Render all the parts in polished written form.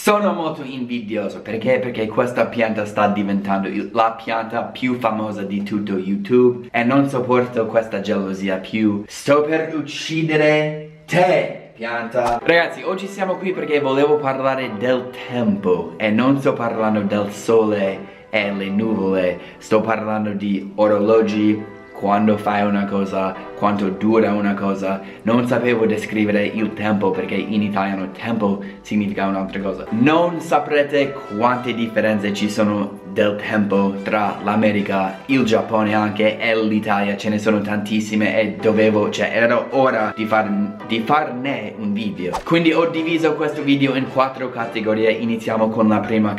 Sono molto invidioso perché questa pianta sta diventando la pianta più famosa di tutto YouTube e non sopporto questa gelosia più. Sto per uccidere te, pianta. Ragazzi, oggi siamo qui perché volevo parlare del tempo e non sto parlando del sole e le nuvole, sto parlando di orologi. Quando fai una cosa, quanto dura una cosa. Non sapevo descrivere il tempo perché in italiano tempo significa un'altra cosa. Non saprete quante differenze ci sono del tempo tra l'America, il Giappone anche e l'Italia. Ce ne sono tantissime e era ora di farne un video. Quindi ho diviso questo video in 4 categorie. Iniziamo con la prima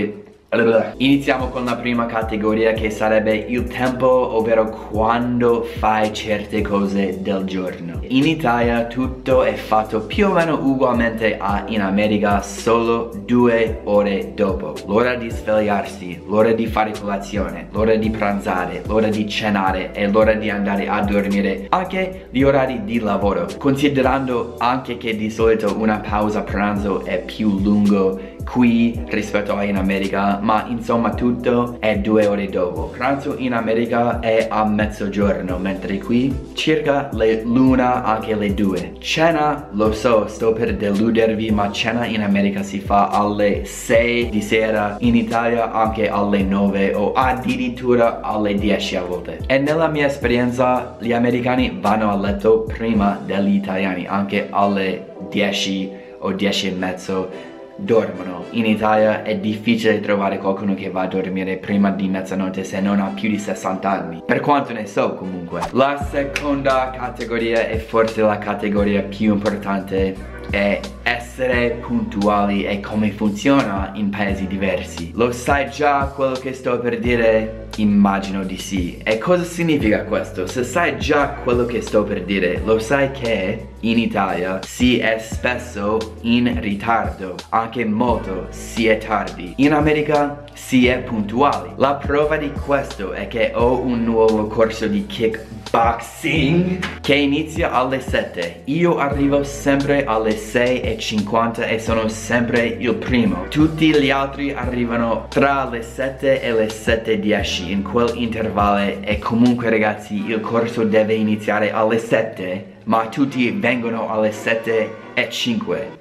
categoria che sarebbe il tempo, ovvero quando fai certe cose del giorno. In Italia tutto è fatto più o meno ugualmente a in America, solo 2 ore dopo. L'ora di svegliarsi, l'ora di fare colazione, l'ora di pranzare, l'ora di cenare e l'ora di andare a dormire. Anche gli orari di lavoro, considerando anche che di solito una pausa pranzo è più lungo qui rispetto a in America, ma insomma tutto è 2 ore dopo. Pranzo in America è a mezzogiorno, mentre qui circa l'1, anche le 2. Cena, lo so, sto per deludervi, ma cena in America si fa alle 6 di sera, in Italia anche alle 9 o addirittura alle 10 a volte. E nella mia esperienza gli americani vanno a letto prima degli italiani, anche alle 10 o 10 e mezzo dormono. In Italia è difficile trovare qualcuno che va a dormire prima di mezzanotte se non ha più di 60 anni, per quanto ne so comunque. La seconda categoria è forse la categoria più importante, è essere puntuali e come funziona in paesi diversi. Lo sai già quello che sto per dire? Immagino di sì. E cosa significa questo? Se sai già quello che sto per dire, lo sai che in Italia si è spesso in ritardo, anche molto si è tardi. In America si è puntuali. La prova di questo è che ho un nuovo corso di kickboxing che inizia alle 7. Io arrivo sempre alle 6:50 e sono sempre il primo. Tutti gli altri arrivano tra le 7 e le 7:10 in quell'intervallo. E comunque ragazzi, il corso deve iniziare alle 7, ma tutti vengono alle 7:05.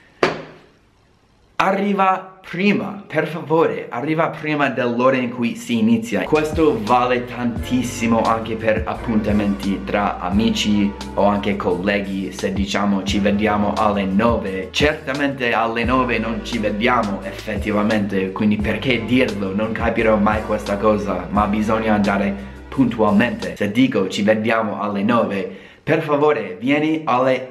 Arriva prima, per favore, arriva prima dell'ora in cui si inizia. Questo vale tantissimo anche per appuntamenti tra amici o anche colleghi. Se diciamo ci vediamo alle 9, certamente alle 9 non ci vediamo effettivamente, quindi perché dirlo? Non capirò mai questa cosa, ma bisogna andare puntualmente. Se dico ci vediamo alle 9, per favore, vieni alle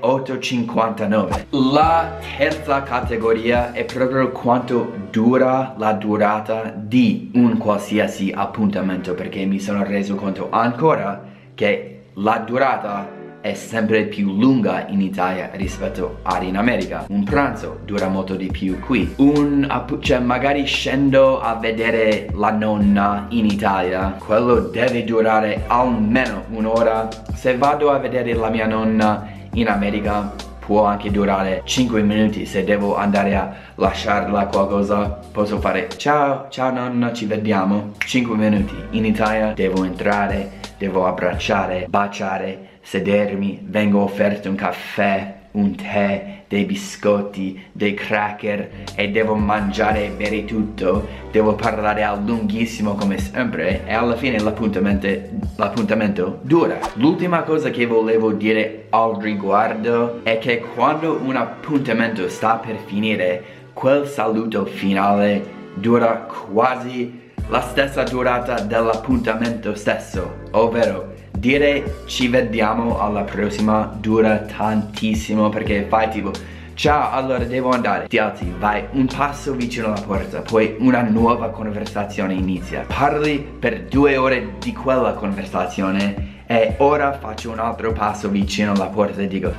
8:59. La terza categoria è proprio quanto dura la durata di un qualsiasi appuntamento, perché mi sono reso conto ancora che la durata è sempre più lunga in Italia rispetto ad in America. Un pranzo dura molto di più qui. Cioè magari scendo a vedere la nonna in Italia, quello deve durare almeno un'ora. Se vado a vedere la mia nonna in America può anche durare 5 minuti. Se devo andare a lasciarla qualcosa posso fare ciao nonna, ci vediamo. 5 minuti. In Italia devo entrare, devo abbracciare, baciare, sedermi, vengo offerto un caffè, un tè, dei biscotti, dei cracker e devo mangiare e bere tutto. Devo parlare a lunghissimo come sempre e alla fine l'appuntamento dura. L'ultima cosa che volevo dire al riguardo è che quando un appuntamento sta per finire, quel saluto finale dura quasi la stessa durata dell'appuntamento stesso, ovvero dire ci vediamo alla prossima dura tantissimo, perché fai tipo ciao, allora devo andare, ti alzi, vai un passo vicino alla porta, poi una nuova conversazione inizia, parli per 2 ore di quella conversazione e ora faccio un altro passo vicino alla porta e dico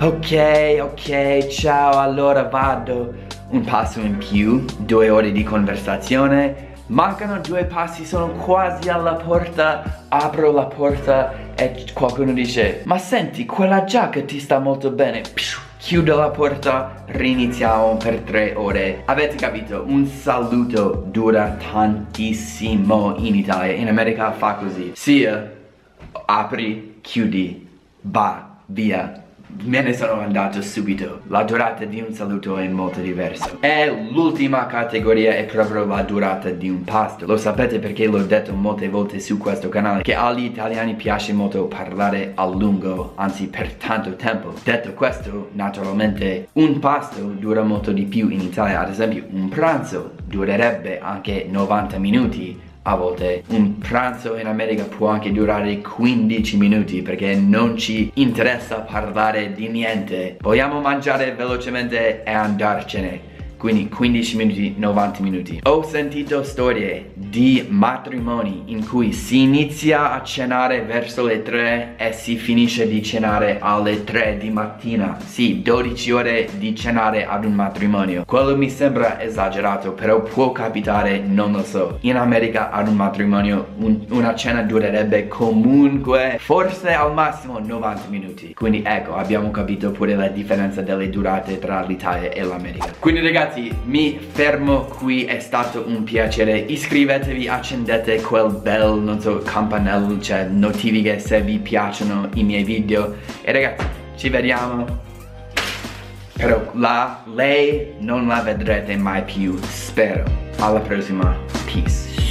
ok, ciao, allora vado. Un passo in più, 2 ore di conversazione. Mancano 2 passi, sono quasi alla porta, apro la porta e qualcuno dice ma senti, quella giacca ti sta molto bene. chiudo la porta, riniziamo per 3 ore. Avete capito? Un saluto dura tantissimo in Italia. In America fa così: sia apri, chiudi, via. Me ne sono andato subito. La durata di un saluto è molto diversa. E l'ultima categoria è proprio la durata di un pasto. Lo sapete perché l'ho detto molte volte su questo canale, che agli italiani piace molto parlare a lungo, anzi per tanto tempo. Detto questo, naturalmente un pasto dura molto di più in Italia. Ad esempio un pranzo durerebbe anche 90 minuti. A volte un pranzo in America può anche durare 15 minuti perché non ci interessa parlare di niente. Vogliamo mangiare velocemente e andarcene. Quindi 15 minuti, 90 minuti. Ho sentito storie di matrimoni in cui si inizia a cenare verso le 3 e si finisce di cenare alle 3 di mattina. Sì, 12 ore di cenare ad un matrimonio. Quello mi sembra esagerato, però può capitare, non lo so. In America ad un matrimonio una cena durerebbe comunque forse al massimo 90 minuti. Quindi ecco, abbiamo capito pure la differenza delle durate tra l'Italia e l'America. Quindi ragazzi, mi fermo qui, è stato un piacere. Iscrivetevi, accendete quel bel, non so, campanello, cioè notifiche se vi piacciono i miei video. E ragazzi, ci vediamo. Però lei non la vedrete mai più, spero. Alla prossima, peace.